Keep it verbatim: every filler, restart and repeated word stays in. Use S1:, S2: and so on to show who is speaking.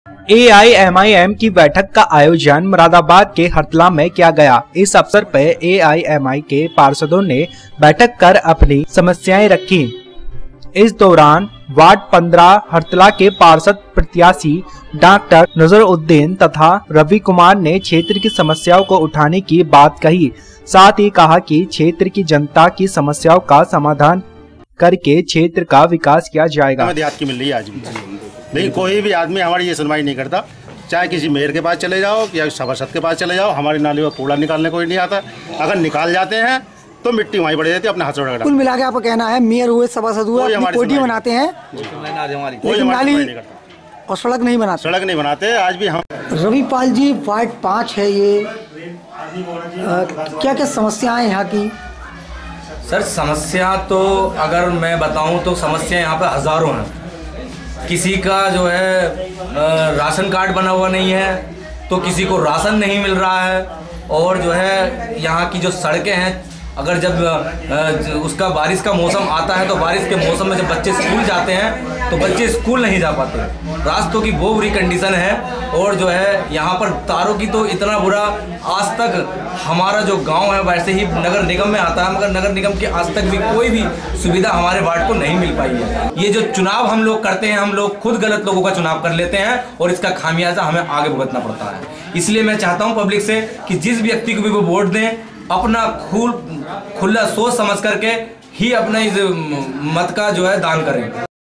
S1: A I am I am की बैठक का आयोजन मुरादाबाद के हरतला में किया गया। इस अवसर पर ए आई एम आई के पार्षदों ने बैठक कर अपनी समस्याएं रखी। इस दौरान वार्ड पंद्रह हरतला के पार्षद प्रत्याशी डॉक्टर नजरुद्दीन तथा रवि कुमार ने क्षेत्र की समस्याओं को उठाने की बात कही। साथ ही कहा कि क्षेत्र की जनता की समस्याओं का समाधान करके क्षेत्र का विकास किया जाएगा।
S2: देहात की मिल रही है आज भी, लेकिन कोई भी आदमी हमारी ये सुनवाई नहीं करता। चाहे किसी मेयर के पास चले जाओ या सभासद के पास चले जाओ, हमारी नाली में कूड़ा निकालने कोई नहीं आता। अगर निकाल जाते हैं तो मिट्टी वहीं पड़ जाती है, अपने हाथ से।
S3: कुल मिला के आपका कहना है मेयर हुए, सभासद हुए, कोटी बनाते हैं, लेकिन नाली और सड़क नहीं बनाते
S2: सड़क नहीं बनाते आज भी हम।
S3: रविपाल जी, वार्ड पाँच है ये, क्या क्या समस्याएं यहाँ की?
S4: सर समस्या तो अगर मैं बताऊं तो समस्या यहाँ पे हज़ारों हैं। किसी का जो है राशन कार्ड बना हुआ नहीं है, तो किसी को राशन नहीं मिल रहा है, और जो है यहाँ की जो सड़कें हैं, अगर जब उसका बारिश का मौसम आता है तो बारिश के मौसम में जब बच्चे स्कूल जाते हैं तो बच्चे स्कूल नहीं जा पाते। रास्तों की बहुत बुरी कंडीशन है, और जो है यहाँ पर तारों की तो इतना बुरा, आज तक हमारा जो गांव है वैसे ही नगर निगम में आता है, मगर नगर निगम की आज तक भी कोई भी सुविधा हमारे वार्ड को नहीं मिल पाई है। ये जो चुनाव हम लोग करते हैं, हम लोग खुद गलत लोगों का चुनाव कर लेते हैं और इसका खामियाजा हमें आगे भुगतना पड़ता है। इसलिए मैं चाहता हूँ पब्लिक से कि जिस व्यक्ति को भी वो वोट दें, अपना खुल खुला सोच समझ करके ही अपना इस मत का जो है दान करें।